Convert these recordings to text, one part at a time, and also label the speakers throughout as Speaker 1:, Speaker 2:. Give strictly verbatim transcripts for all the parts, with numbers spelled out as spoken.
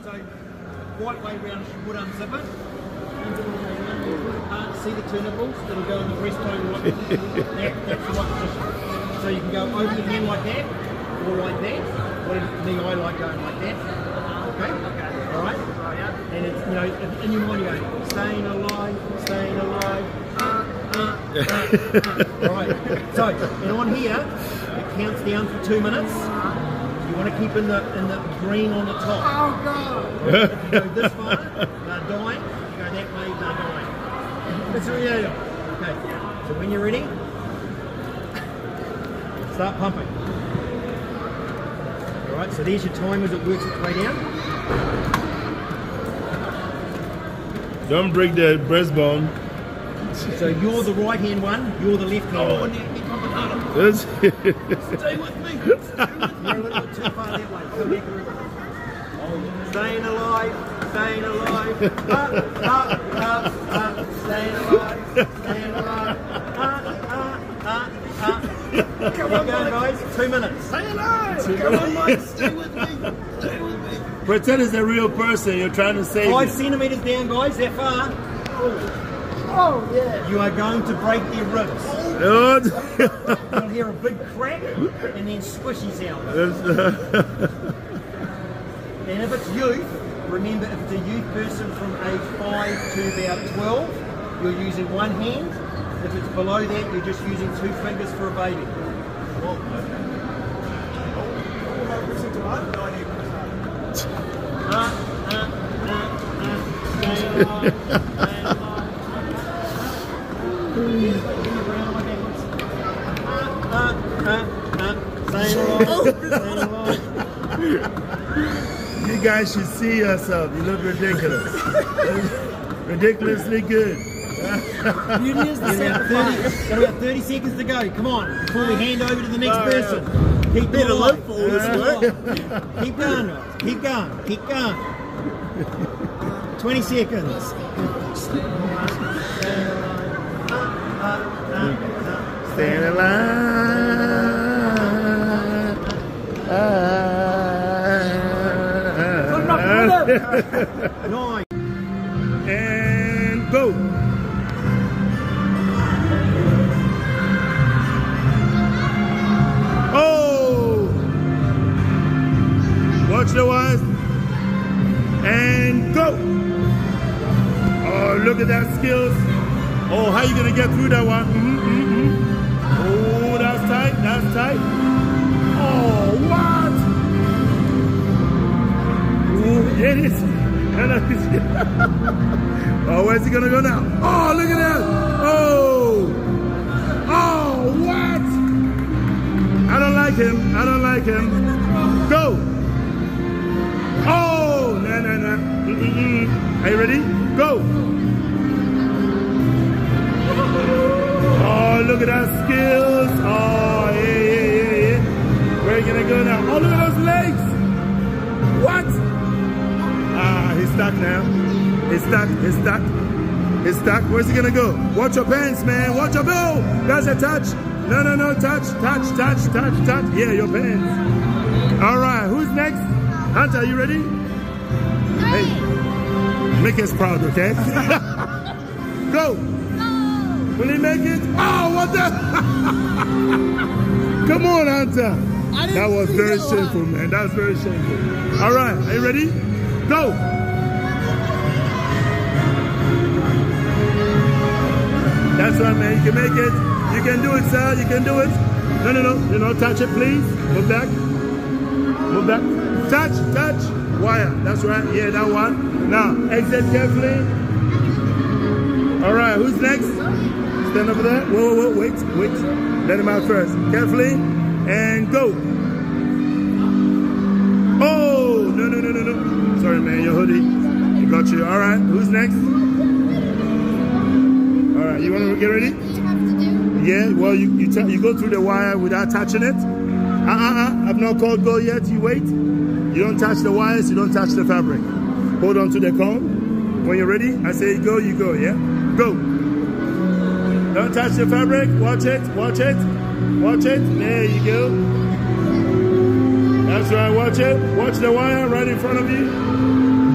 Speaker 1: So, right way round, you would unzip it. Uh, see the two nipples that'll go in the breastbone right that, that's the right position. So you can go over the hand like that, or like that, or the I like going like that. Okay? Okay. Alright? And it's, you know, in your mind you go, staying alive, staying alive, uh, uh, uh, uh. Alright. So, and on here, it counts down for two minutes. You want to keep in the in the green on the top. Oh God! Right? If you go this far, they're dying. If you go that way, they're dying. That's what yeah. Okay. So when you're ready, start pumping. All right. So there's your time as it works its way down.
Speaker 2: Don't break the breastbone.
Speaker 1: So you're the right hand one. You're the left hand
Speaker 2: oh.
Speaker 1: one.
Speaker 2: Yes.
Speaker 1: Stay with me. You're a little bit too far that way. Come back around. Staying alive. Staying alive. Up, up, up, up. Staying alive. Staying alive. Up, up, up, up. Come on, going, guys. Two minutes.
Speaker 3: Stay alive.
Speaker 1: Two
Speaker 3: Come
Speaker 1: minutes.
Speaker 3: on, Mike. Stay with me. Stay with me.
Speaker 2: Pretend it's a real person. You're trying to save
Speaker 1: Five
Speaker 2: it.
Speaker 1: centimeters down, guys. That far.
Speaker 3: Oh. Oh, yeah.
Speaker 1: You are going to break their ribs.
Speaker 2: Lord.
Speaker 1: You'll hear a big crack and then squishy sound. And if it's youth, remember if it's a youth person from age five to about twelve, you're using one hand. If it's below that, you're just using two fingers for a baby. Uh, uh, uh, uh, stay alive, stay alive. Uh, uh, uh, stay alive, stay alive.
Speaker 2: You guys should see yourself. You look ridiculous. Ridiculously good.
Speaker 1: Beauty is the sacrifice. Got about thirty seconds to go. Come on, before we hand over to the next person. Keep
Speaker 3: Better
Speaker 1: going.
Speaker 3: look for all this work.
Speaker 1: Keep going, guys. Keep going. Keep going. Twenty seconds.
Speaker 2: Staying alive.
Speaker 1: Nine.
Speaker 2: And go. Oh! Watch the ones. And go. Oh, look at that skills. Oh, how you gonna get through that one? Mm-hmm, mm-hmm. Oh, that's tight. That's tight. Oh, what? Oh, it is. Oh, where's he gonna go now? Oh, look at that! Oh! Oh, what? I don't like him. I don't like him. Go! Oh! No, no, no. Mm-mm-mm. Are you ready? Go! Oh, look at that skills! Oh, yeah, yeah, yeah, yeah. Where are you gonna go now? Oh, look at those legs! What? Ah, he's stuck now. He's stuck. He's stuck. He's stuck. Where's he gonna go? Watch your pants, man. Watch your bill. That's a touch. No, no, no. Touch, touch, touch, touch, touch. Yeah, your pants. All right. Who's next? Hunter, are you ready? Hey, make us proud, okay? Go. Will he make it? Oh, what the? Come on, Hunter. That was very shameful, man. That was very shameful. All right. Are you ready? Go! That's right, man. You can make it. You can do it, sir. You can do it. No, no, no. You know, touch it, please. Move back. Move back. Touch, touch. Wire. That's right. Yeah, that one. Now, exit carefully. All right. Who's next? Stand over there. Whoa, whoa, whoa. Wait, wait. Let him out first. Carefully. And go. Oh, no, no, no, no, no. Sorry, man, your hoodie. I got you. All right, who's next? All right, you want to get ready?
Speaker 4: What do you have to do?
Speaker 2: Yeah, well, you you, you go through the wire without touching it. Uh-uh-uh, I've not called go yet. You wait. You don't touch the wires. You don't touch the fabric. Hold on to the cone. When you're ready, I say go, you go, yeah? Go. Don't touch the fabric. Watch it, watch it, watch it. There you go. That's right, watch it. Watch the wire right in front of you.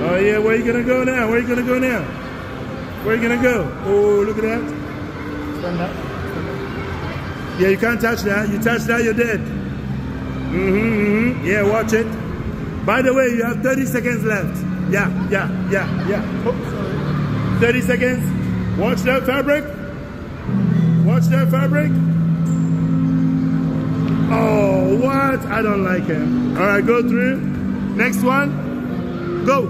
Speaker 2: Oh yeah, where you gonna go now? Where you gonna go now? Where you gonna go? Oh, look at that. Stand up. Yeah, you can't touch that. You touch that, you're dead. Mm-hmm, mm-hmm. Yeah, watch it. By the way, you have thirty seconds left. Yeah, yeah, yeah, yeah. Oh, sorry. thirty seconds. Watch that fabric. Watch that fabric. Oh, what? I don't like him. All right, go through. Next one. Go.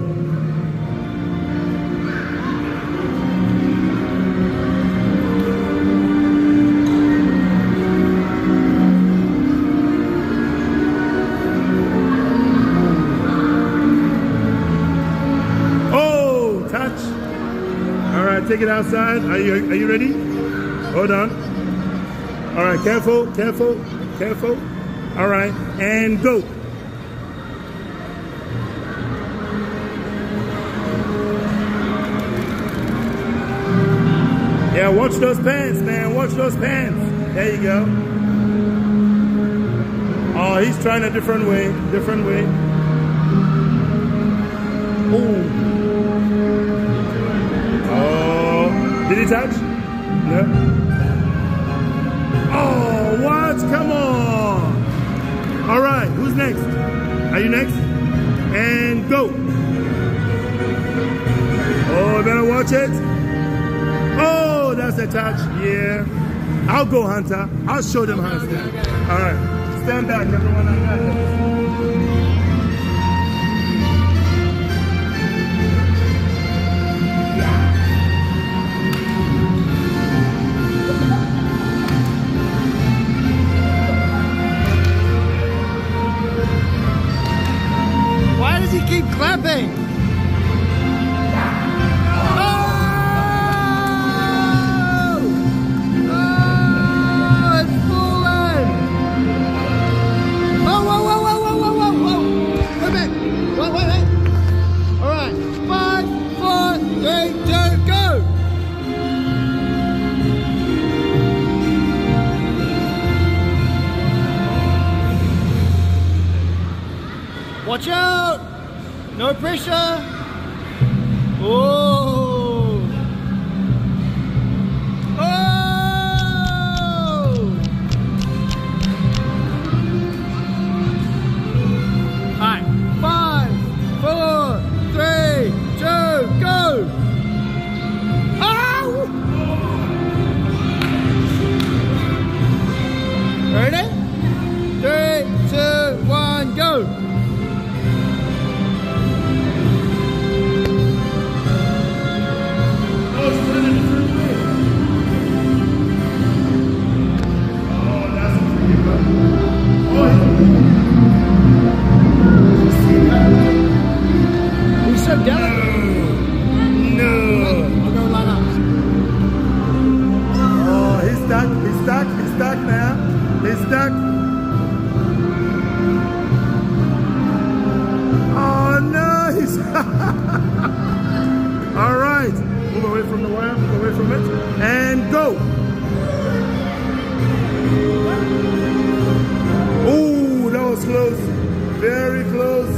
Speaker 2: Oh, touch. All right, take it outside. Are you, are you ready? Hold on. All right, careful, careful, careful. All right, and go. Yeah, watch those pants, man. Watch those pants. There you go. Oh, he's trying a different way. Different way. Oh. Oh. Did he touch? No. Oh, what? Come on. All right. Who's next? Are you next? And go. Oh, better watch it. Oh, that's a touch. Yeah. I'll go, Hunter. I'll show them how to stand. All right. Stand back, everyone. I got this.
Speaker 3: Why does he keep clapping? Watch out! No pressure! Oh! Oh! Alright, five, four, three, two, go! Oh! Ready? Three, two, one, go! He's so delicate.
Speaker 2: No.
Speaker 3: I'll go line up.
Speaker 2: Oh, he's stuck. He's stuck. He's stuck now. He's stuck. Oh no, he's all right. Move away from the wire, move away from it. And go. Oh, that was close. Very close.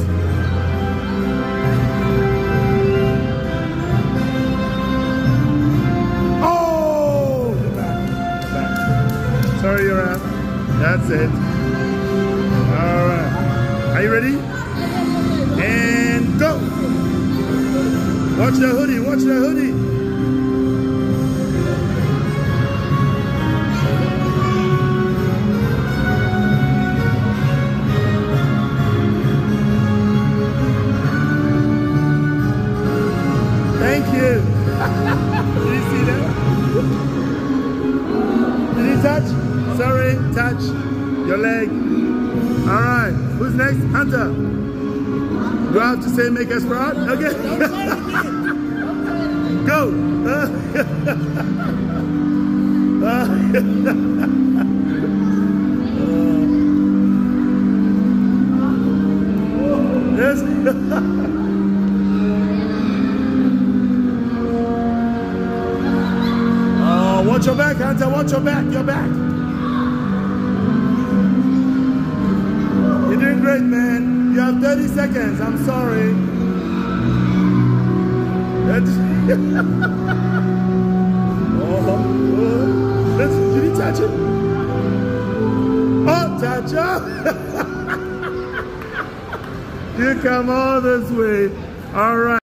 Speaker 2: Oh, the back. Back. Sorry, you're out. That's it. All right. Are you ready? And go. Watch the hoodie. Watch the hoodie. Thank you. Did you see that? Did you touch? Sorry, touch your leg. All right. Who's next? Hunter. Do I have to say make us proud? Okay. Go. Yes. Oh, watch your back, Hunter. Watch your back. Your back. You're doing great, man. You have thirty seconds. I'm sorry. oh, oh. Let's, did he touch it? Oh, touch up. You come all this way. All right.